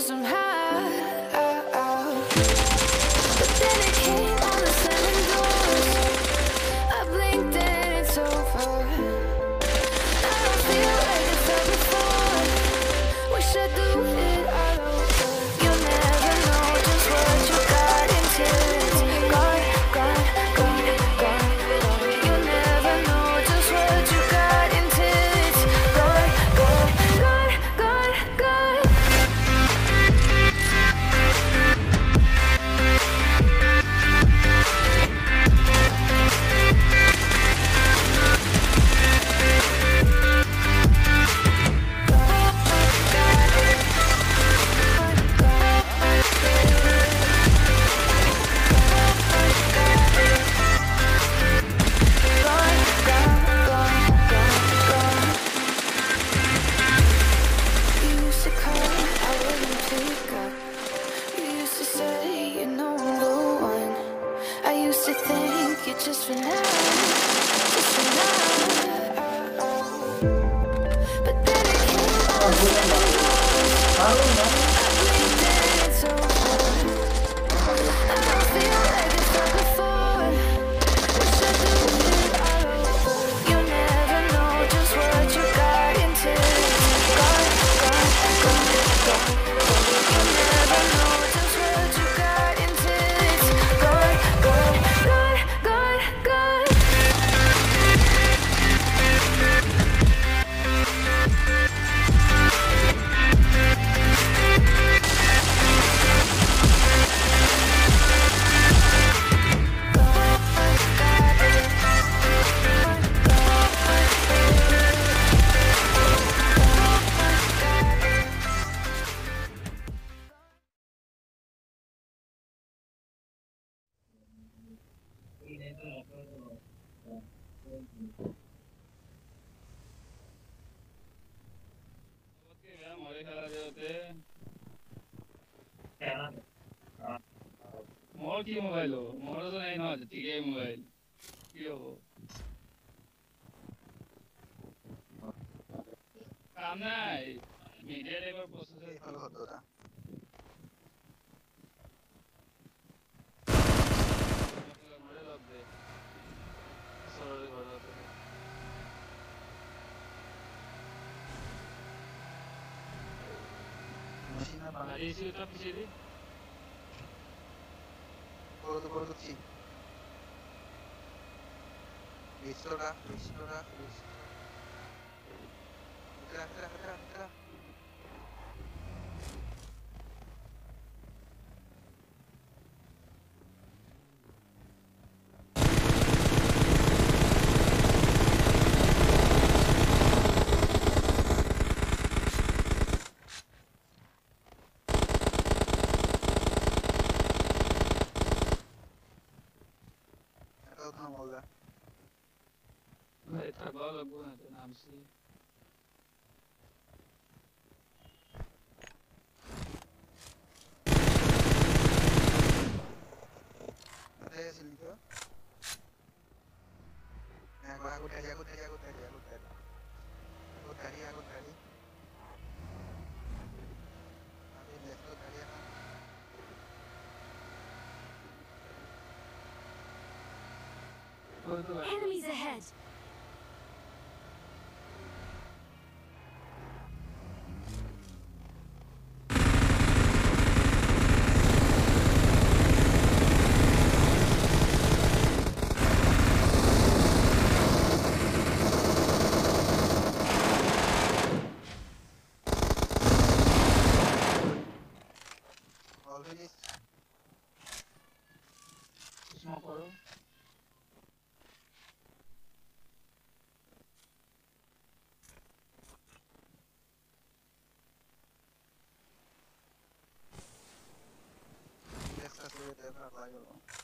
somehow. But then it came on the slamming doors. I blinked and it's over. I don't feel like I felt before. Wish I'd do it all over. You never know just what you got until it's gone, gone, gone, gone, gone. You never know just what you got until it's gone, gone, gone, gone, gone. Just for now, just for now. But then it came on I blinked and it's over. I don't feel like it's done before. Wish I do it all over. You never know just what you got until it's gone, gone, gone, gone, gone. You never know just what you got until it's gone, gone, gone, gone, gone. मोर की mobile हो मोर तो नहीं ना ठीक है mobile की हो काम नहीं मीडिया लेवल प्रोसेसर ভালো হতো না मोरे लग दे सॉरी बड़ा মেশিন না বানাই गाड़ी से तो पीछे दी করে তো ঠিক রিস্টোরা রিস্টোরা রিস্টোরা Não, olha. भाई थका लगो ना तो नाम से Ada sini tuh. Nah, aku tadi. Aku tadi. Tapi besok tadi apa? Enemies ahead. Already. Smoke करो Essa seria até para lá,